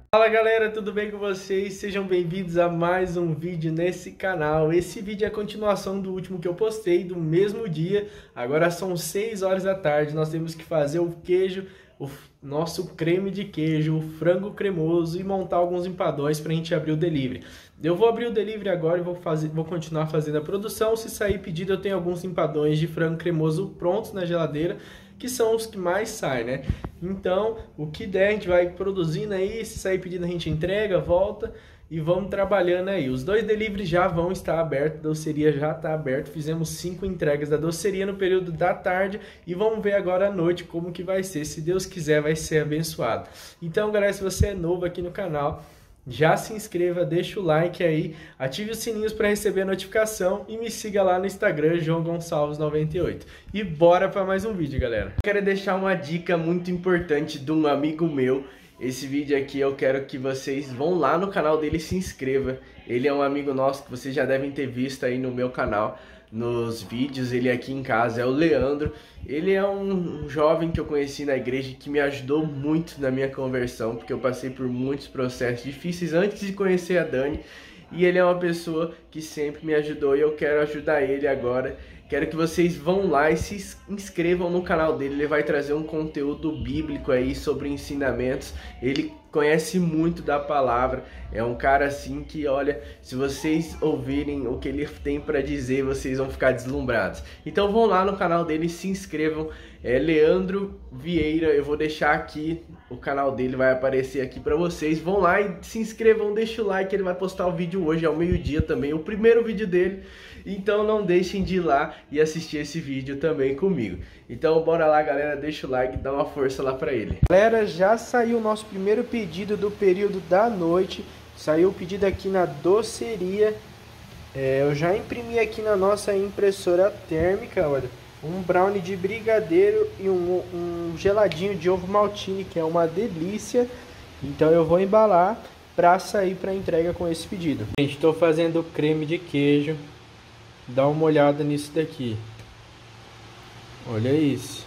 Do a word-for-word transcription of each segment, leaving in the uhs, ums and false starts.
Fala galera, tudo bem com vocês? Sejam bem-vindos a mais um vídeo nesse canal. Esse vídeo é a continuação do último que eu postei, do mesmo dia. Agora são seis horas da tarde, nós temos que fazer o queijo, o nosso creme de queijo, o frango cremoso e montar alguns empadões para a gente abrir o delivery. Eu vou abrir o delivery agora e vou, fazer, vou continuar fazendo a produção. Se sair pedido, eu tenho alguns empadões de frango cremoso prontos na geladeira, que são os que mais saem, né? Então, o que der, a gente vai produzindo aí. Se sair pedido, a gente entrega, volta e vamos trabalhando aí. Os dois deliveries já vão estar abertos, a doceria já está aberta. Fizemos cinco entregas da doceria no período da tarde e vamos ver agora à noite como que vai ser. Se Deus quiser, vai ser abençoado. Então, galera, se você é novo aqui no canal, já se inscreva, deixa o like aí, ative os sininhos para receber a notificação e me siga lá no Instagram, João Gonçalves noventa e oito. E bora para mais um vídeo, galera. Quero deixar uma dica muito importante de um amigo meu. Esse vídeo aqui eu quero que vocês vão lá no canal dele e se inscrevam. Ele é um amigo nosso que vocês já devem ter visto aí no meu canal, nos vídeos. Ele aqui em casa é o Leandro. Ele é um jovem que eu conheci na igreja que me ajudou muito na minha conversão, porque eu passei por muitos processos difíceis antes de conhecer a Dani, e ele é uma pessoa que sempre me ajudou e eu quero ajudar ele agora. Quero que vocês vão lá e se inscrevam no canal dele. Ele vai trazer um conteúdo bíblico aí sobre ensinamentos. Ele conhece muito da palavra. É um cara assim que, olha, se vocês ouvirem o que ele tem para dizer, vocês vão ficar deslumbrados. Então vão lá no canal dele e se inscrevam. É Leandro Vieira. Eu vou deixar aqui, o canal dele vai aparecer aqui para vocês. Vão lá e se inscrevam, deixa o like. Ele vai postar o vídeo hoje ao meio-dia também, o primeiro vídeo dele. Então não deixem de ir lá e assistir esse vídeo também comigo. Então bora lá, galera, deixa o like e dá uma força lá pra ele. Galera, já saiu o nosso primeiro pedido do período da noite. Saiu o pedido aqui na doceria. É, eu já imprimi aqui na nossa impressora térmica, olha, um brownie de brigadeiro e um, um geladinho de ovo maltine, que é uma delícia. Então eu vou embalar pra sair pra entrega com esse pedido. Gente, estou fazendo creme de queijo. Dá uma olhada nisso daqui. Olha isso.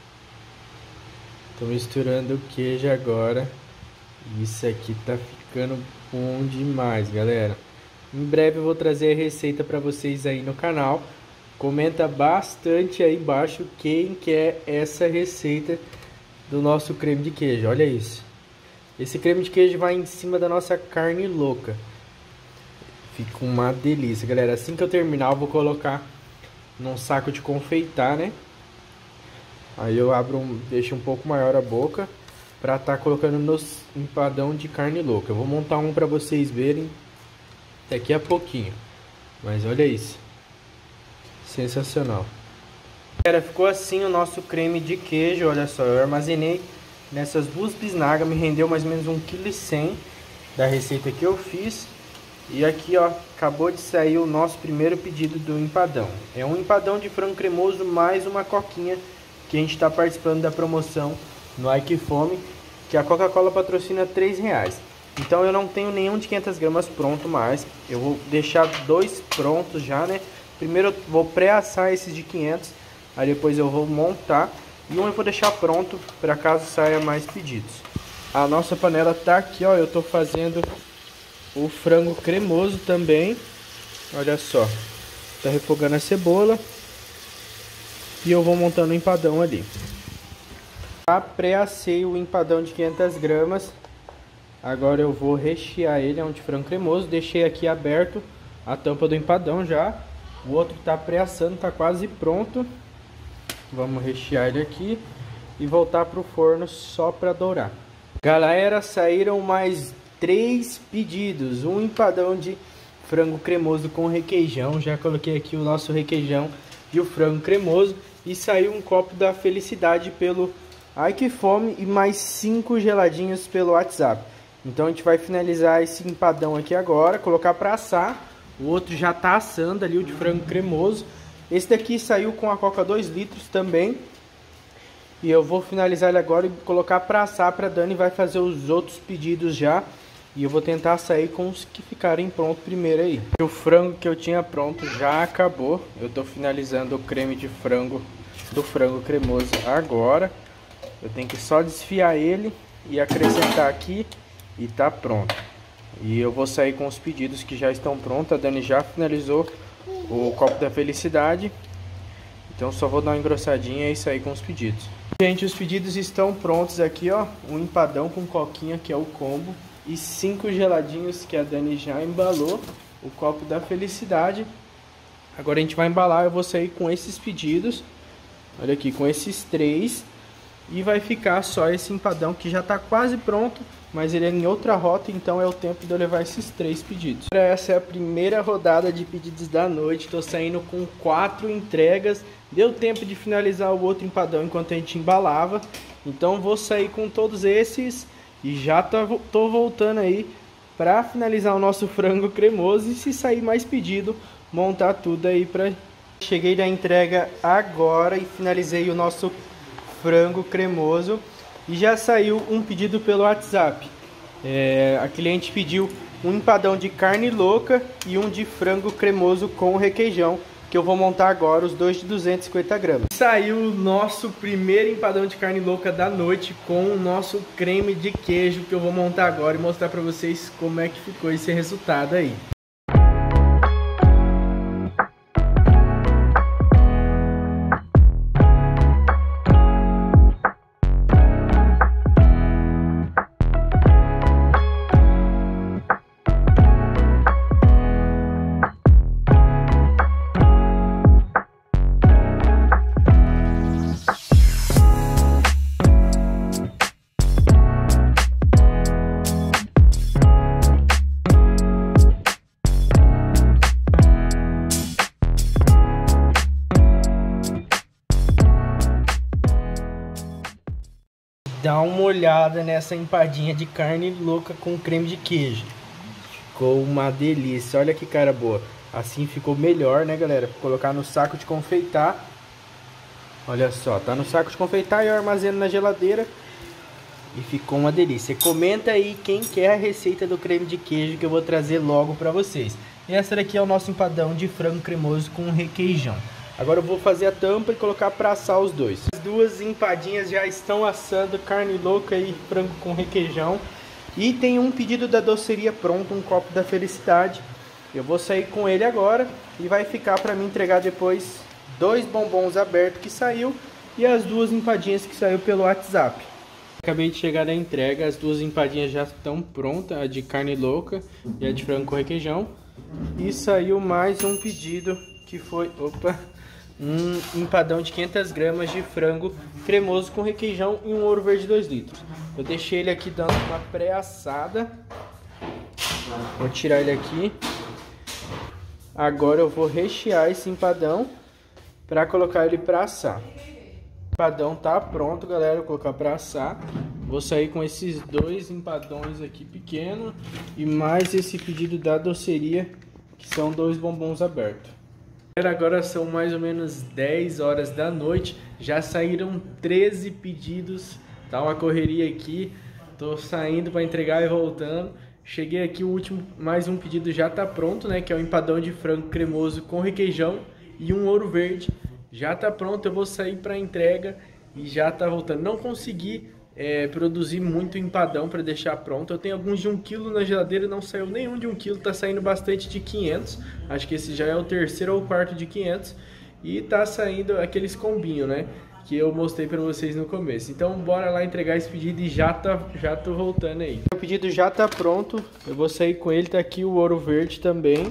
Tô misturando o queijo agora. Isso aqui tá ficando bom demais, galera. Em breve eu vou trazer a receita para vocês aí no canal. Comenta bastante aí embaixo quem quer essa receita do nosso creme de queijo. Olha isso. Esse creme de queijo vai em cima da nossa carne louca. Fica uma delícia, galera. Assim que eu terminar, eu vou colocar num saco de confeitar, né? Aí eu abro, um, deixo um pouco maior a boca pra tá colocando nos empadão de carne louca. Eu vou montar um pra vocês verem daqui a pouquinho. Mas olha isso. Sensacional. Galera, ficou assim o nosso creme de queijo. Olha só, eu armazenei nessas duas bisnagas. Me rendeu mais ou menos um vírgula cem quilos da receita que eu fiz. E aqui, ó, acabou de sair o nosso primeiro pedido do empadão. É um empadão de frango cremoso mais uma coquinha, que a gente está participando da promoção no iQfome, que a Coca-Cola patrocina três reais. Então eu não tenho nenhum de quinhentas gramas pronto mais. Eu vou deixar dois prontos já, né? Primeiro eu vou pré-assar esses de quinhentos, aí depois eu vou montar. E um eu vou deixar pronto para caso saia mais pedidos. A nossa panela tá aqui, ó, eu tô fazendo o frango cremoso também. Olha só, tá refogando a cebola e eu vou montando o empadão ali. Já pré-assei o empadão de quinhentas gramas. Agora eu vou rechear ele, é um de frango cremoso. Deixei aqui aberto a tampa do empadão já. O outro tá pré-assando, tá quase pronto. Vamos rechear ele aqui e voltar pro forno só para dourar. Galera, saíram mais três pedidos. Um empadão de frango cremoso com requeijão. Já coloquei aqui o nosso requeijão e o frango cremoso. E saiu um copo da felicidade pelo iQfome e mais cinco geladinhos pelo WhatsApp. Então a gente vai finalizar esse empadão aqui agora, colocar para assar. O outro já tá assando ali, o de frango cremoso. Esse daqui saiu com a Coca dois litros também. E eu vou finalizar ele agora e colocar para assar. Para Dani vai fazer os outros pedidos já. E eu vou tentar sair com os que ficarem prontos primeiro aí. O frango que eu tinha pronto já acabou. Eu tô finalizando o creme de frango do frango cremoso agora. Eu tenho que só desfiar ele e acrescentar aqui. e tá pronto. E eu vou sair com os pedidos que já estão prontos. A Dani já finalizou o copo da felicidade. Então só vou dar uma engrossadinha e sair com os pedidos. Gente, os pedidos estão prontos aqui, ó. Um empadão com coquinha, que é o combo. E cinco geladinhos que a Dani já embalou. O copo da felicidade. Agora a gente vai embalar. Eu vou sair com esses pedidos. Olha aqui, com esses três. E vai ficar só esse empadão que já está quase pronto, mas ele é em outra rota, então é o tempo de eu levar esses três pedidos. Essa é a primeira rodada de pedidos da noite. Estou saindo com quatro entregas. Deu tempo de finalizar o outro empadão enquanto a gente embalava. Então vou sair com todos esses e já tô, tô voltando aí para finalizar o nosso frango cremoso. E se sair mais pedido, montar tudo aí para... Cheguei da entrega agora e finalizei o nosso frango cremoso e já saiu um pedido pelo WhatsApp. É, a cliente pediu um empadão de carne louca e um de frango cremoso com requeijão, que eu vou montar agora, os dois de duzentos e cinquenta gramas. Saiu o nosso primeiro empadão de carne louca da noite com o nosso creme de queijo, que eu vou montar agora e mostrar para vocês como é que ficou esse resultado aí. Dá uma olhada nessa empadinha de carne louca com creme de queijo. Ficou uma delícia. Olha que cara boa. Assim ficou melhor, né, galera? Vou colocar no saco de confeitar. Olha só, tá no saco de confeitar e eu armazeno na geladeira. E ficou uma delícia. Comenta aí quem quer a receita do creme de queijo que eu vou trazer logo pra vocês. E essa daqui é o nosso empadão de frango cremoso com requeijão. Agora eu vou fazer a tampa e colocar para assar os dois. As duas empadinhas já estão assando, carne louca e frango com requeijão. E tem um pedido da doceria pronto, um copo da felicidade. Eu vou sair com ele agora e vai ficar para me entregar depois dois bombons abertos que saiu e as duas empadinhas que saiu pelo WhatsApp. Acabei de chegar na entrega, as duas empadinhas já estão prontas, a de carne louca e a de frango com requeijão. E saiu mais um pedido que foi... Opa! Um empadão de quinhentas gramas de frango cremoso com requeijão e um ouro verde dois litros. Eu deixei ele aqui dando uma pré-assada. Vou tirar ele aqui. Agora eu vou rechear esse empadão para colocar ele para assar. O empadão tá pronto, galera. Vou colocar para assar. Vou sair com esses dois empadões aqui pequenos e mais esse pedido da doceria, que são dois bombons abertos. Agora são mais ou menos dez horas da noite, já saíram treze pedidos, tá uma correria aqui, tô saindo para entregar e voltando. Cheguei aqui, o último, mais um pedido já tá pronto, né, que é o empadão de frango cremoso com requeijão e um ouro verde. Já tá pronto, eu vou sair para entrega e já tá voltando. Não consegui é, produzir muito empadão para deixar pronto. Eu tenho alguns de um quilo na geladeira, não saiu nenhum de um quilo, tá saindo bastante de quinhentos. Acho que esse já é o terceiro ou quarto de quinhentos. E tá saindo aqueles combinhos, né, que eu mostrei para vocês no começo. Então bora lá entregar esse pedido e já, tá, já tô voltando aí. O pedido já tá pronto, eu vou sair com ele, tá aqui o ouro verde também.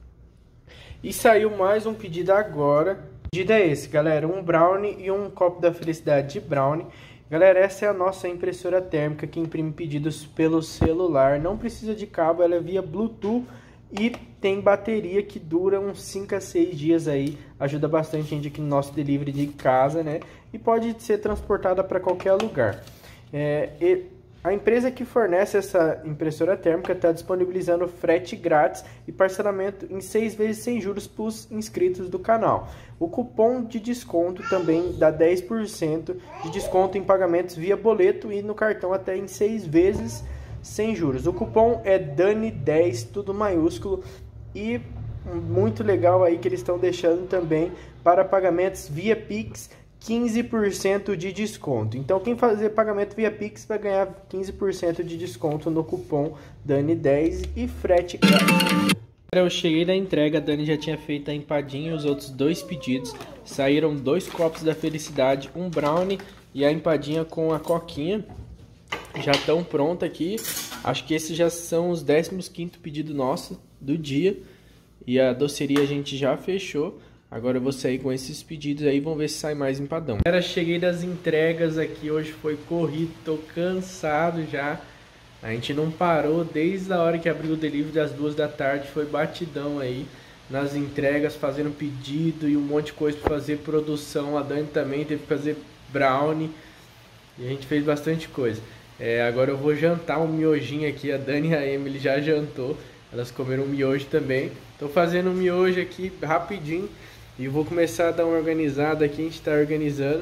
E saiu mais um pedido agora. O pedido é esse, galera, um brownie e um copo da felicidade de brownie. Galera, essa é a nossa impressora térmica que imprime pedidos pelo celular. Não precisa de cabo, ela é via Bluetooth e tem bateria que dura uns cinco a seis dias aí. Ajuda bastante a gente aqui no nosso delivery de casa, né? E pode ser transportada para qualquer lugar. É, e a empresa que fornece essa impressora térmica está disponibilizando frete grátis e parcelamento em seis vezes sem juros para os inscritos do canal. O cupom de desconto também dá dez por cento de desconto em pagamentos via boleto e no cartão até em seis vezes sem juros. O cupom é Dani dez, tudo maiúsculo, e muito legal aí que eles estão deixando também para pagamentos via Pix, quinze por cento de desconto. Então quem fazer pagamento via Pix vai ganhar quinze por cento de desconto no cupom Dani dez e frete grátis. Eu cheguei da entrega, a Dani já tinha feito a empadinha e os outros dois pedidos. Saíram dois copos da felicidade, um brownie e a empadinha com a coquinha. Já estão prontos aqui. Acho que esses já são os décimos quinto pedido nosso do dia. E a doceria a gente já fechou. Agora eu vou sair com esses pedidos aí, vamos ver se sai mais empadão. Galera, cheguei das entregas aqui, hoje foi corrido, tô cansado já. A gente não parou desde a hora que abriu o delivery das duas da tarde, foi batidão aí nas entregas, fazendo pedido e um monte de coisa para fazer, produção. A Dani também teve que fazer brownie e a gente fez bastante coisa. É, agora eu vou jantar um miojinho aqui, a Dani e a Emily já jantou, elas comeram um miojo também. Tô fazendo um miojo aqui rapidinho e vou começar a dar uma organizada aqui, a gente tá organizando.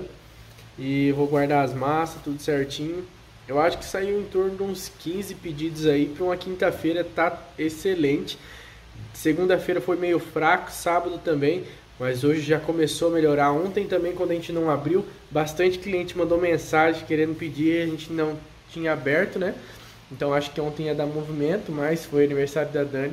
E vou guardar as massas, tudo certinho. Eu acho que saiu em torno de uns quinze pedidos aí para uma quinta-feira, tá excelente. Segunda-feira foi meio fraco, sábado também, mas hoje já começou a melhorar. Ontem também, quando a gente não abriu, bastante cliente mandou mensagem querendo pedir, a gente não tinha aberto, né? Então acho que ontem ia dar movimento, mas foi aniversário da Dani.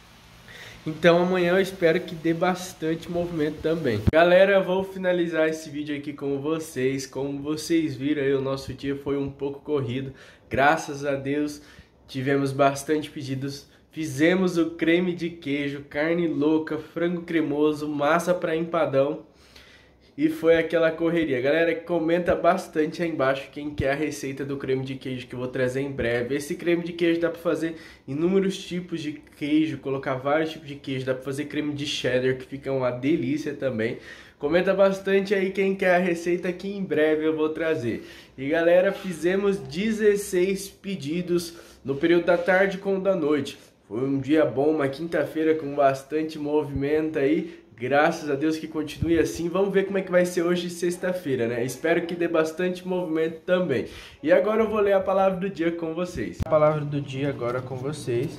Então amanhã eu espero que dê bastante movimento também. Galera, vou finalizar esse vídeo aqui com vocês. Como vocês viram aí, o nosso dia foi um pouco corrido. Graças a Deus tivemos bastante pedidos. Fizemos o creme de queijo, carne louca, frango cremoso, massa para empadão. E foi aquela correria. Galera, comenta bastante aí embaixo quem quer a receita do creme de queijo que eu vou trazer em breve. Esse creme de queijo dá para fazer inúmeros tipos de queijo, colocar vários tipos de queijo. Dá para fazer creme de cheddar, que fica uma delícia também. Comenta bastante aí quem quer a receita que em breve eu vou trazer. E galera, fizemos dezesseis pedidos no período da tarde com o da noite. Foi um dia bom, uma quinta-feira com bastante movimento aí. Graças a Deus que continue assim. Vamos ver como é que vai ser hoje, sexta-feira, né? Espero que dê bastante movimento também. E agora eu vou ler a palavra do dia com vocês. A palavra do dia agora com vocês.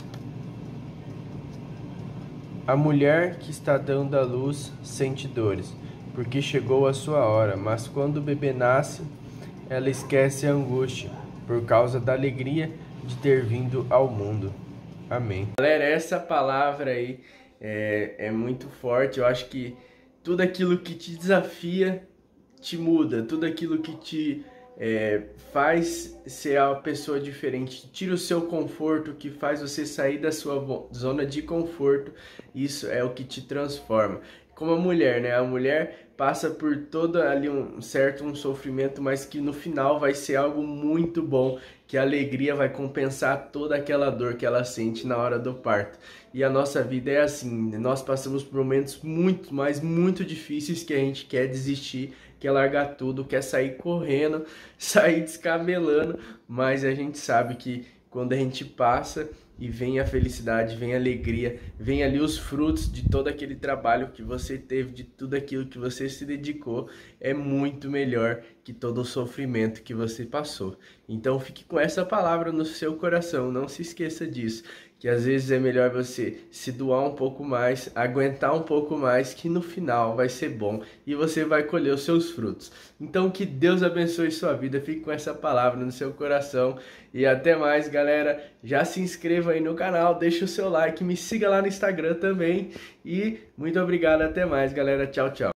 A mulher que está dando à luz sente dores, porque chegou a sua hora. Mas quando o bebê nasce, ela esquece a angústia, por causa da alegria de ter vindo ao mundo. Amém. Galera, essa palavra aí É, é muito forte. Eu acho que tudo aquilo que te desafia te muda, tudo aquilo que te é, faz ser uma pessoa diferente, tira o seu conforto, que faz você sair da sua zona de conforto, isso é o que te transforma. Como a mulher, né? A mulher passa por todo ali um certo um sofrimento, mas que no final vai ser algo muito bom, que a alegria vai compensar toda aquela dor que ela sente na hora do parto. E a nossa vida é assim, nós passamos por momentos muito, mas muito difíceis que a gente quer desistir, quer largar tudo, quer sair correndo, sair descabelando, mas a gente sabe que quando a gente passa e vem a felicidade, vem a alegria, vem ali os frutos de todo aquele trabalho que você teve, de tudo aquilo que você se dedicou, é muito melhor que todo o sofrimento que você passou. Então fique com essa palavra no seu coração, não se esqueça disso, que às vezes é melhor você se doar um pouco mais, aguentar um pouco mais, que no final vai ser bom e você vai colher os seus frutos. Então que Deus abençoe sua vida, fique com essa palavra no seu coração e até mais, galera. Já se inscreva aí no canal, deixa o seu like, me siga lá no Instagram também e muito obrigado, até mais, galera. Tchau, tchau.